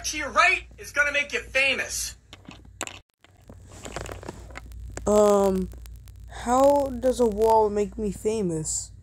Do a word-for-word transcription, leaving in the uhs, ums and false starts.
star to your right is gonna make you famous. Um, how does a wall make me famous?